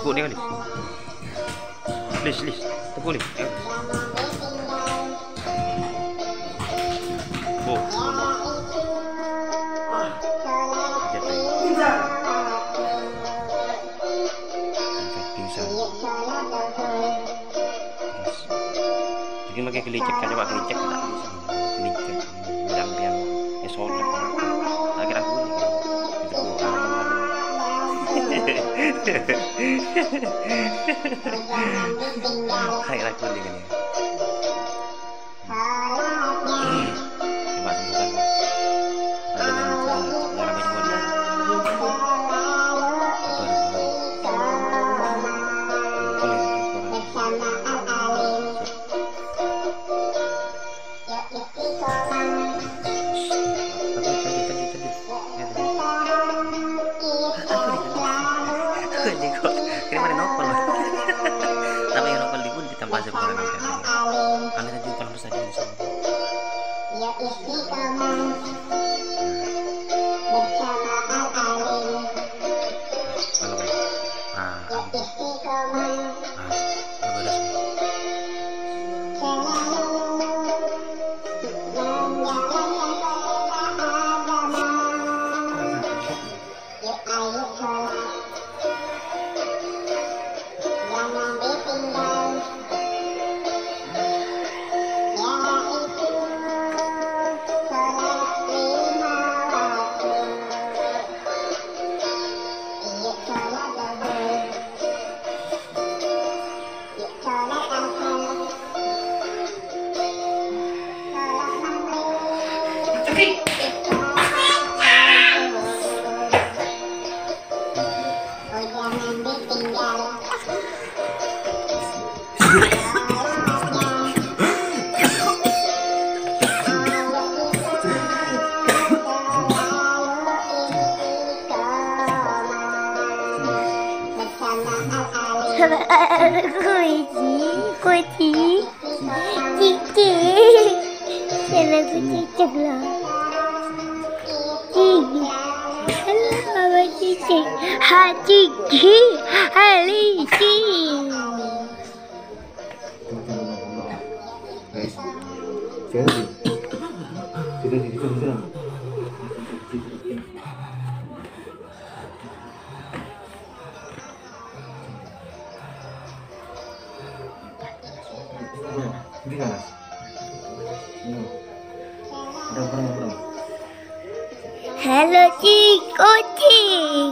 tekuk ni kali. Lis, tekuk ni. Oh. Pingsan. Mungkin pakai kelicek kan, coba kelicek tak bisa. Kelicek bilang solid. Tak kira aku ni. Hai aku ni kan. Coba tentukan. Ada cara berbuatnya. Kira mana novel tapi yang novel pun ditambah sebulan kami tadi bukan besar di sini ya istiqomah bersama al-alim ya istiqomah Kucing, jangan cicak lah. Halo cicak, haciki, halisi. Sudah. Halo kucing.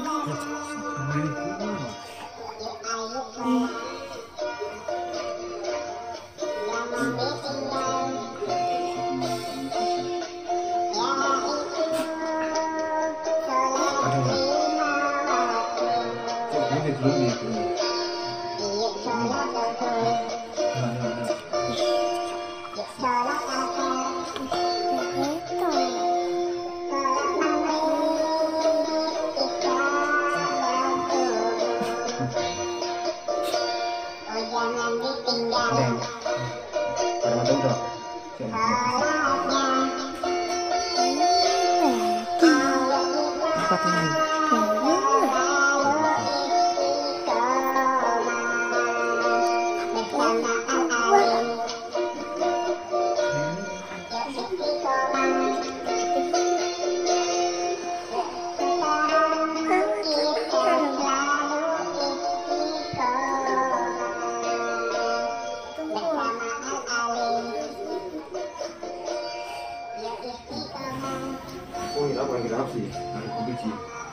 Oh, ini apa yang kita sih?